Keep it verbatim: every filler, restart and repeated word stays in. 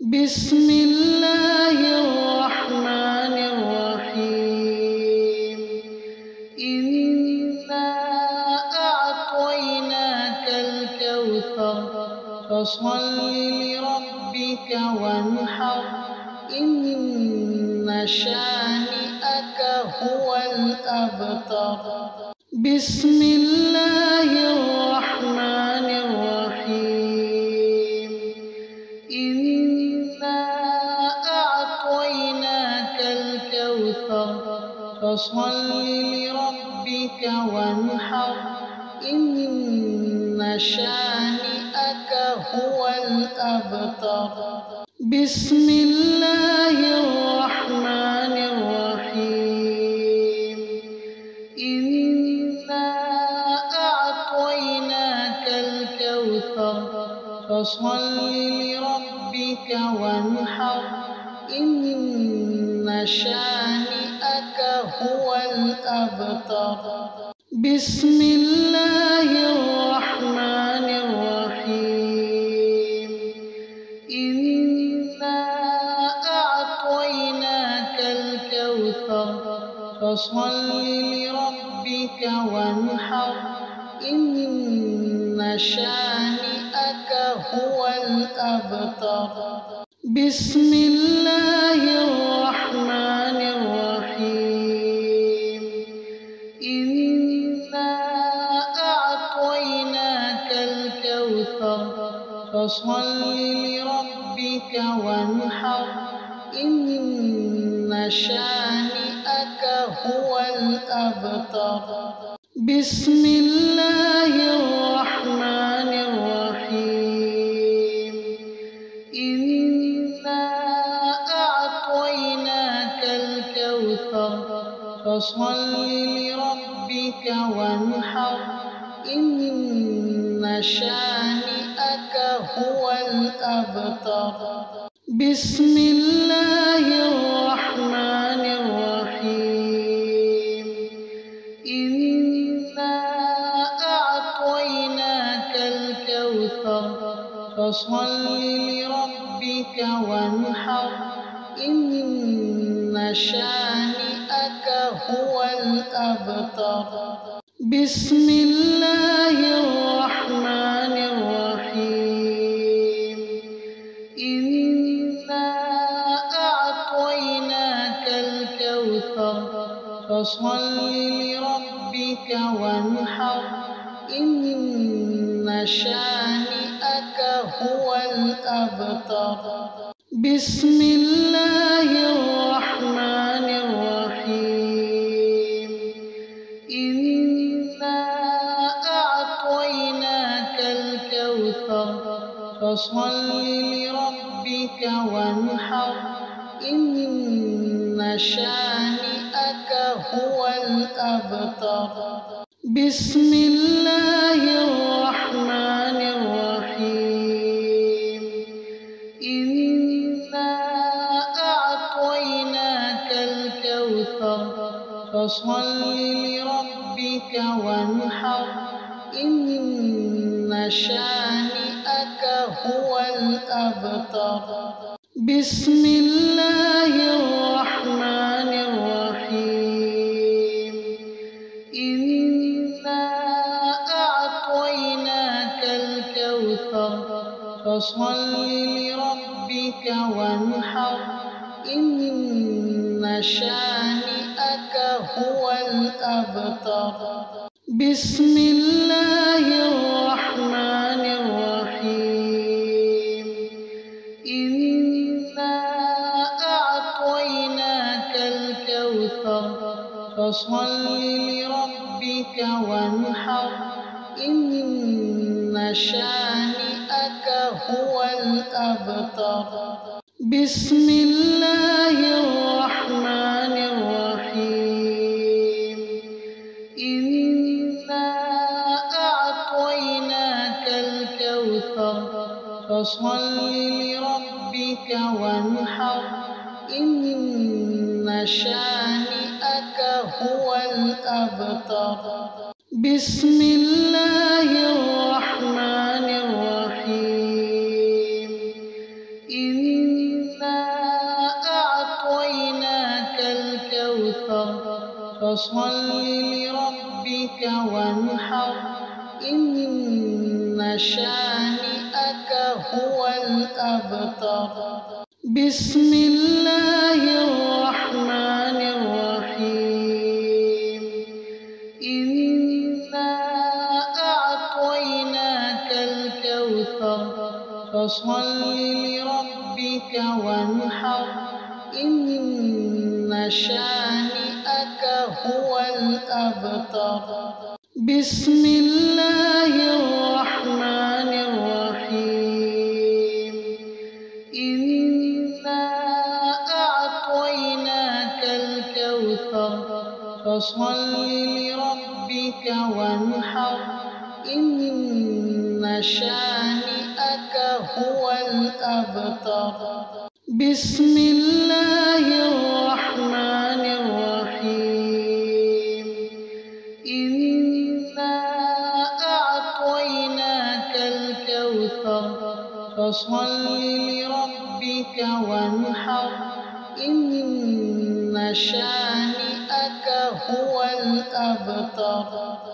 بسم الله الرحمن الرحيم إنا أعطيناك الكوثر فصل لربك وانحر إن شانئك هو الأبتر بسم الله الرحمن الرحيم إنا أعطيناك الكوثر فصل لربك وانحر إن شانئك هو الأبتر بسم الله الرحمن الرحيم إنا أعطيناك الكوثر فصل لربك وانحر إن شانئك هو الأبتر بسم الله الرحمن الرحيم إنا أعطيناك الكوثر فصل لربك وانحر إن شانئك هو الأبتر بسم الله الرحمن الرحيم إنا أعطيناك الكوثر فصل لربك وانحر إن شانئك هو الأبتر بسم الله الرحمن الرحيم إنا أعطيناك الكوثر فصل لربك وانحر إن شانئك هو الأبتر بسم الله الرحمن الرحيم إنا أعطيناك الكوثر فصل لربك وانحر إن شانئك هو الأبتر بسم الله الرحمن الرحيم إنا أعطيناك الكوثر فصل لربك وانحر إن شانئك هو الأبتر بسم الله الرحمن الرحيم إنا أعطيناك الكوثر فصل لربك وانحر إن شانئك هو الأبتر بسم الله الرحمن الرحيم إنا أعطيناك الكوثر فصل لربك وانحر إن شانئك هو الأبتر بسم الله الرحمن الرحيم إنا أعطيناك الكوثر فصل لربك وانحر إن شانئك هو الأبتر بسم الله الرحمن الرحيم إنا أعطيناك الكوثر فصل لربك وانحر إن شانئك هو الأبتر بسم الله الرحمن الرحيم إنا أعطيناك الكوثر فصل لربك وانحر إن شانئك هو الأبتر بسم الله الرحمن الرحيم إن فصل لربك وانحر إن شانئك هو الأبتر. بسم الله الرحمن الرحيم. إنا أعطيناك الكوثر فصل لربك وانحر إن شانئك هو الأبتر. بسم الله الرحمن الرحيم. إنا أعطيناك الكوثر فصل لربك وانحر إن شانئك هو الأبتر. بسم الله الرحمن الرحيم. إنا أعطيناك الكوثر فصل لربك وانحر إن شانئك هو الأبتر.